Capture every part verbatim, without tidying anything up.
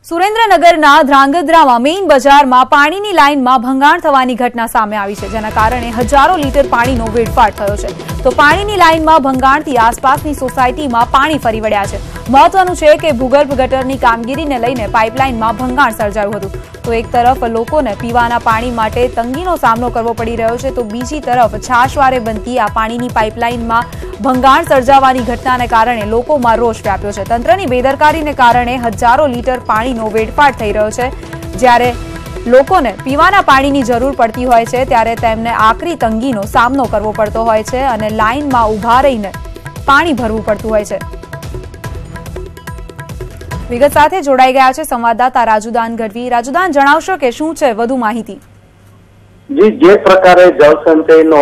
સુરેન્દ્રનગરના ધ્રાંગધ્રામાં મેઇન બજારમાં પાણીની લાઇનમાં ભંગાણ થવાની ઘટના સામે આવી છે, જેના કારણે હજારો લીટર પાણીનો વેડફાટ થયો છે. તો પાણીની લાઇનમાં ભંગાણથી આસપાસની સોસાયટીમાં પાણી ફરી વળ્યા છે. મહત્વનું છે કે ભૂગર્ભ ગટરની કામગીરીને લઈને પાઇપલાઇનમાં ભંગાણ સર્જાયું હતું. તો એક તરફ લોકોને પીવાના પાણી માટે તંગીનો સામનો કરવો પડી રહ્યો છે, તો બીજી તરફ છાશવારે બનતી આ પાણીની પાઇપલાઇનમાં ભંગાણ સર્જાવાની ઘટનાને કારણે લોકોમાં રોષ વ્યાપ્યો છે. તંત્રની બેદરકારીને કારણે હજારો લીટર પાણીનો વેડફાટ થઈ રહ્યો છે. જ્યારે લોકોને પીવાના પાણીની જરૂર પડતી હોય છે, ત્યારે તેમને આકરી તંગીનો સામનો કરવો પડતો હોય છે અને લાઇનમાં ઊભા રહીને પાણી ભરવું પડતું હોય છે. વિગત સાથે જોડાઈ ગયા છે સંવાદદાતા રાજુદાન ગઢવી. રાજુદાન, જણાવશો કે શું છે વધુ માહિતી? જી, જે પ્રકારે જળસંચયનો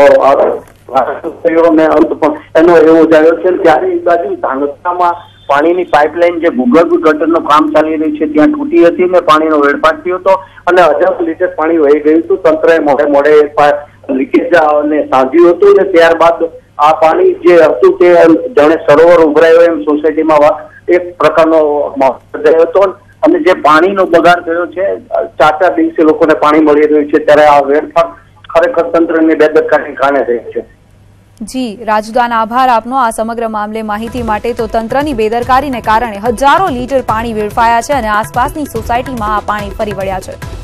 અંત પણ એનો એવો જાયો છે, ત્યારે એક બાજુ ધાંગધ્રામાં પાણીની પાઇપલાઇન જે ભૂગર્ભ ગટરનું કામ ચાલી રહ્યું છે ત્યાં તૂટી હતી ને પાણીનો વેડફાટ થયો હતો અને હજારો લીટર પાણી વહી ગયું હતું. તંત્રએ મોડે મોડે લીકેજ અને સાધ્યું હતું ને ત્યારબાદ આ પાણી જે હતું તે જાણે સરોવર ઉભરાયો એમ સોસાયટીમાં એક પ્રકારનો માહોલ થયો હતો અને જે પાણીનો બગાડ થયો છે, ચાર ચાર દિવસે લોકોને પાણી મળી રહ્યું છે, ત્યારે આ વેડફાટ ખરેખર તંત્રની બેદરકારીને કારણે થયું છે. જી રાજુદાન, આભાર આપનો આ સમગ્ર મામલે માહિતી માટે. તો તંત્રની બેદરકારીને કારણે હજારો લીટર પાણી વેડફાયા છે અને આસપાસની સોસાયટીમાં આ પાણી ફરી વળ્યા છે.